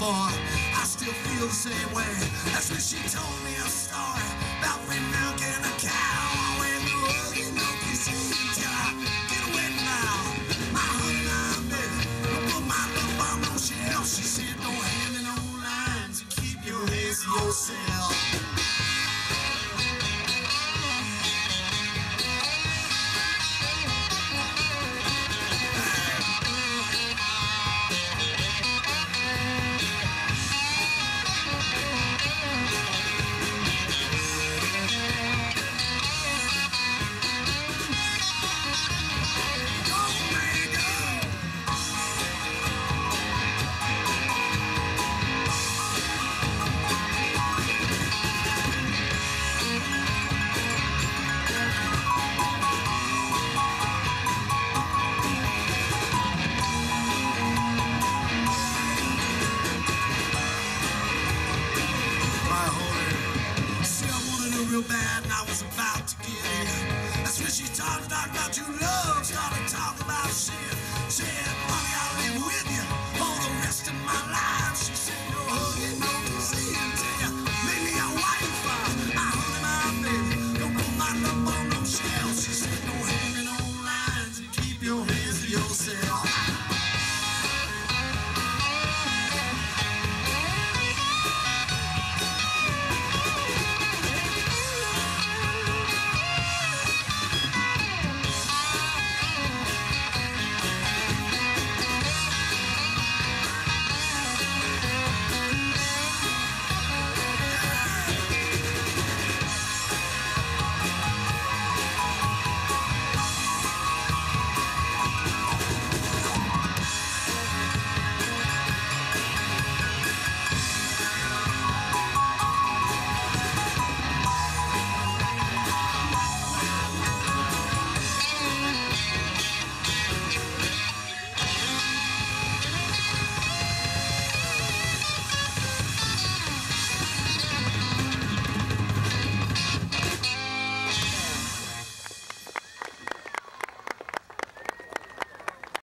more. I still feel the same way. That's when she told me a story about free milk and a cow. When the world you know can see until I get away now. My honey, I'm baby, don't put my love on no shelf. She said don't hand me no lines and keep your hands to yourself. Real bad, and I was about to get in. That's when she talked about you.